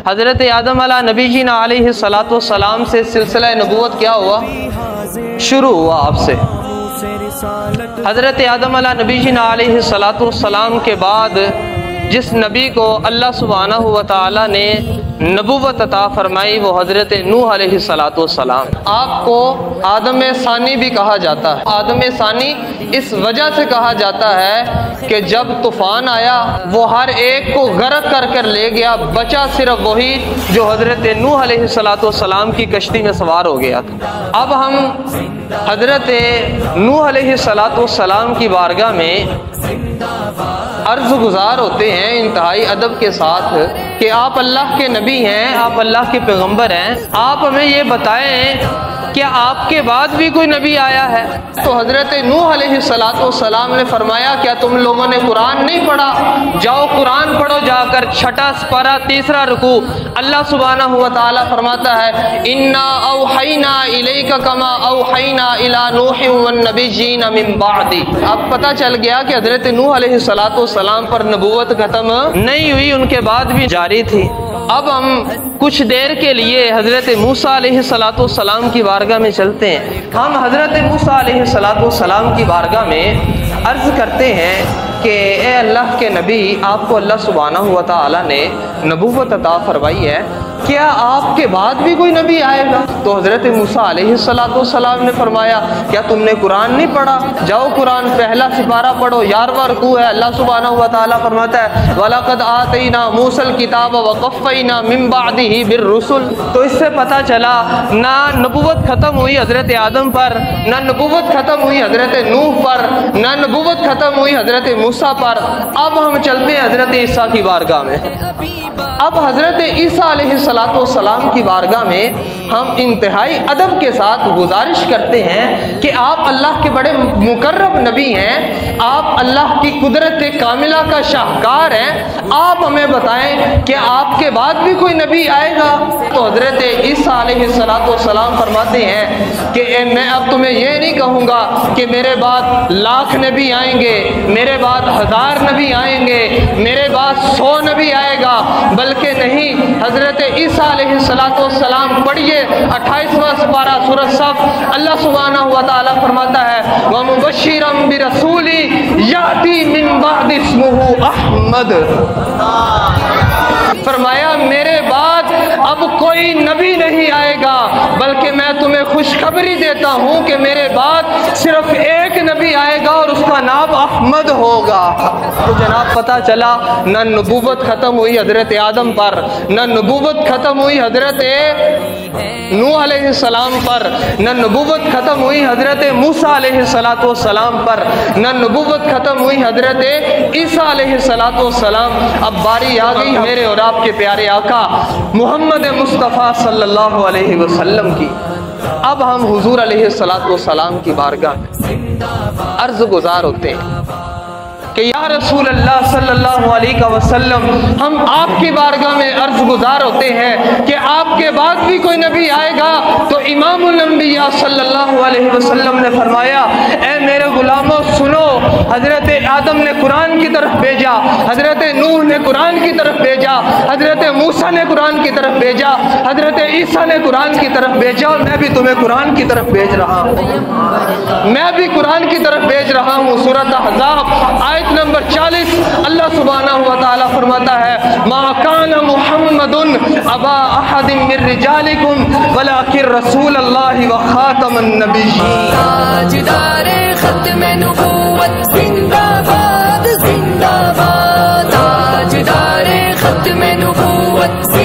حضرت آدم علیہ نبی جینا علیہ السلام سے سلسلہ نبوت کیا ہوا؟ شروع ہوا آپ سے۔ حضرت آدم علیہ نبی جینا علیہ السلام کے بعد جس نبی کو اللہ سبحانہ و تعالی نے نبوت عطا فرمائی وہ حضرت نوح علیہ السلام۔ آپ کو آدم ثانی بھی کہا جاتا ہے۔ آدم ثانی اس وجہ سے کہا جاتا ہے کہ جب طوفان آیا وہ ہر ایک کو غرق کر کر لے گیا، بچا صرف وہی جو حضرت نوح علیہ السلام کی کشتی میں سوار ہو گیا تھا۔ اب ہم حضرت نوح علیہ السلام کی بارگاہ میں عرض گزار ہوتے ہیں انتہائی ادب کے ساتھ کہ آپ اللہ کے نبی ہیں، آپ اللہ کے پیغمبر ہیں، آپ ہمیں یہ بتائیں کیا آپ کے بعد بھی کوئی نبی آیا ہے؟ تو حضرت نوح علیہ السلام نے فرمایا کیا تم لوگوں نے قرآن نہیں پڑھا؟ جاؤ قرآن پڑھو جا کر، چھٹا سپارہ تیسرا رکوع۔ اللہ سبحانہ و تعالی فرماتا ہے انا اوحینا الیک کما اوحینا الی نوح والنبیین من بعد۔ اب پتہ چل گیا کہ حضرت نوح علیہ السلام پر نبوت ختم نہیں ہوئی، ان کے بعد بھی جاری تھی۔ اب ہم کچھ دیر کے لیے حضرت موسیٰ علیہ السلام کی بارگاہ میں چلتے ہیں۔ ہم حضرت موسیٰ علیہ السلام کی بارگاہ میں عرض کرتے ہیں کہ اے اللہ کے نبی، آپ کو اللہ سبحانہ و تعالی نے نبوت عطا فرمائی ہے، کیا آپ کے بعد بھی کوئی نبی آئے گا؟ تو حضرت موسیٰ علیہ السلام نے فرمایا کیا تم نے قرآن نہیں پڑھا؟ جاؤ قرآن پہلا سپارہ پڑھو، 11واں رکوع ہے۔ اللہ سبحانہ و تعالی فرماتا ہے وَلَقَدْ آتَيْنَا مُوسَى الْكِتَابَ وَقَفَّيْنَا مِن بَعْدِهِ بِالرُّسُلِ۔ تو اس سے پتہ چلا نہ نبوت ختم ہوئی حضرت آدم پر، نہ نبوت ختم ہوئی حضرت نوح پر، نہ نبوت ختم ہوئی حضرت موسیٰ پر۔ اب ہم چلتے ہیں حضرت عیسیٰ کی بارگاہ میں۔ اب حضرت عیسیٰ علیہ السلام کی بارگاہ میں ہم انتہائی ادب کے ساتھ گزارش کرتے ہیں کہ آپ اللہ کے بڑے مقرب نبی ہیں، آپ اللہ کی قدرت کاملہ کا شاہکار ہیں، آپ ہمیں بتائیں کہ آپ کے بعد بھی کوئی نبی آئے گا؟ تو حضرت عیسیٰ علیہ السلام فرماتے ہیں کہ میں اب تمہیں یہ نہیں کہوں گا کہ میرے بعد 1,00,000 نبی آئیں گے، میرے بعد 1000 نبی آئیں گے، میرے بعد 100 نبی آئے گا، بلکہ نہیں، حضرت عیسیٰ علیہ السلام پڑھیے 28واں سپارہ سورۃ صف، اللہ سبحانہ و تعالی فرماتا ہے وَمُبَشِّرًا بِرَسُولٍ يَأْتِي مِن بَعْدِ اسْمُهُ احمد۔ فرمایا میرے بعد اب کوئی نبی نہیں آئے گا، بلکہ میں تمہیں خوشخبری دیتا ہوں کہ میرے بعد صرف ایک نبی آئے گا اور اس کا نام احمد ہوگا۔ تو جناب پتہ چلا نہ نبوت ختم ہوئی حضرت آدم پر، نہ نبوت ختم ہوئی حضرت نوح علیہ السلام پر، نہ نبوت ختم ہوئی حضرت موسیٰ علیہ السلام پر، نہ نبوت ختم ہوئی حضرت عیسیٰ علیہ السلام۔ اب باری آ گئی میرے اور آپ کے پیارے آقا محمد مصطفیٰ صلی اللہ علیہ وسلم کی۔ اب ہم حضور علیہ السلام کی بارگاہ میں عرض گزار ہوتے ہیں کہ یا رسول اللہ صلی اللہ علیہ وسلم، ہم آپ کی بارگاہ میں عرض گزار ہوتے ہیں کہ آپ کے بعد بھی کوئی نبی آئے گا؟ تو امام الانبیاء صلی اللہ علیہ وسلم نے فرمایا اے میرے غلاموں سنو، حضرت آدم نے قرآن کی طرف بھیجا، حضرت نوح نے قرآن کی طرف بھیجا، حضرت موسیٰ نے قرآن کی طرف بھیجا، حضرت عیسیٰ نے قرآن کی طرف بھیجا، اور میں بھی تمہیں قرآن کی طرف بھیج رہا ہوں، میں بھی قرآن کی طرف بھیج رہا ہوں۔ سورۃ احزاب آیت نمبر 40 اللہ سبحانہ و تعالی فرماتا ہے ما کان محمد ابا احد من رجالکم ولکن رسول اللہ وخاتم النبیین۔ تاجدار ختم نبوت زندہ باد زندہ باد، تاجدار ختم نبوت